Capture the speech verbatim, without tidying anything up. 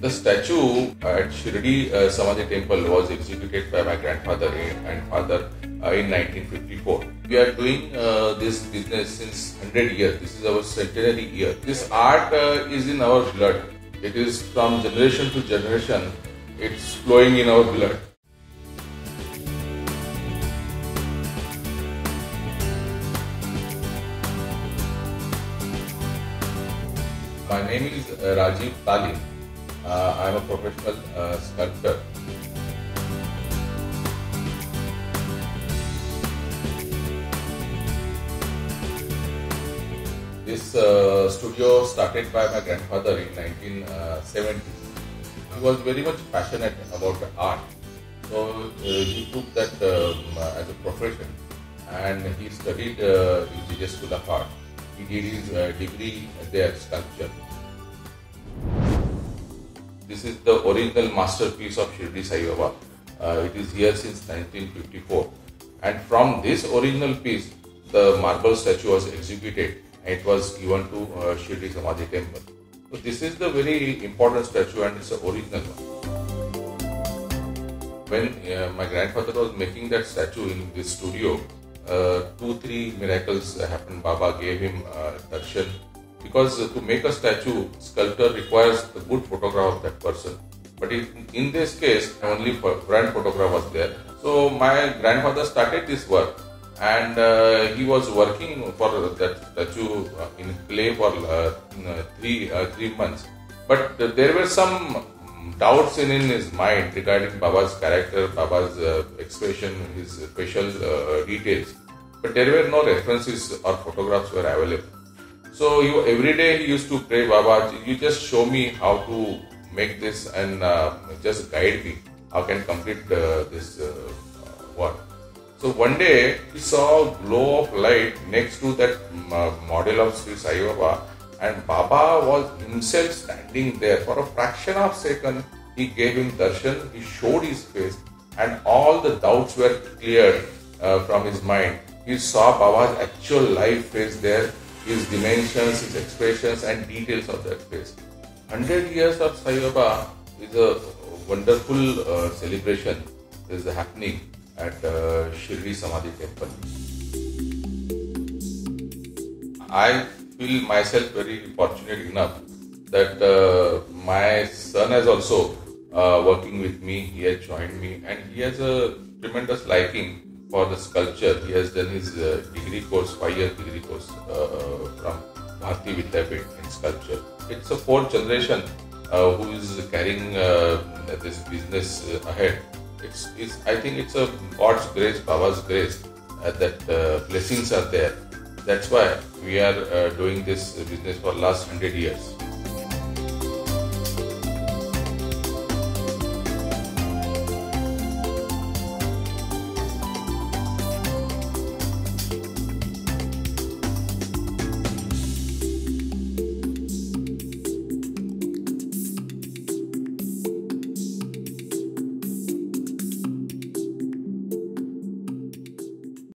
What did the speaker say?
The statue at Shirdi uh, Samadhi temple was executed by my grandfather and father uh, in nineteen fifty-four. We are doing uh, this business since one hundred years. This is our centenary year. This art uh, is in our blood. It is from generation to generation. It's flowing in our blood. My name is uh, Rajiv Talim. Uh, I am a professional uh, sculptor. This uh, studio started by my grandfather in nineteen seventies. He was very much passionate about the art. So uh, he took that um, as a profession and he studied uh, in the School of Art. He did his uh, degree there, sculpture. This is the original masterpiece of Shirdi Sai Baba. Uh, it is here since nineteen fifty-four. And from this original piece, the marble statue was executed and it was given to uh, Shirdi Samadhi temple. So this is the very important statue and it's the original one. When uh, my grandfather was making that statue in this studio, uh, two, three miracles happened. Baba gave him uh, darshan. Because uh, to make a statue, sculptor requires a good photograph of that person. But in, in this case, only front photograph was there. So my grandfather started this work and uh, he was working for that statue uh, in clay for uh, three, uh, three months. But uh, there were some doubts in, in his mind regarding Baba's character, Baba's uh, expression, his facial uh, details. But there were no references or photographs were available. So he, every day he used to pray, Baba, you just show me how to make this and uh, just guide me. How can complete uh, this uh, work. So one day he saw a glow of light next to that uh, model of Sri Sai Baba, and Baba was himself standing there. For a fraction of a second he gave him darshan, he showed his face and all the doubts were cleared uh, from his mind. He saw Baba's actual live face there, his dimensions, his expressions and details of that face. one hundred years of Sai Baba is a wonderful uh, celebration is happening at uh, Shirdi Samadhi temple. I feel myself very fortunate enough that uh, my son is also uh, working with me. He has joined me and he has a tremendous liking for the sculpture. He has done his uh, degree course, five year degree course uh, from Bharati Vidyapith in sculpture. It's a fourth generation uh, who is carrying uh, this business uh, ahead. It's, it's, I think it's a God's grace, Baba's grace, uh, that uh, blessings are there. That's why we are uh, doing this business for last hundred years.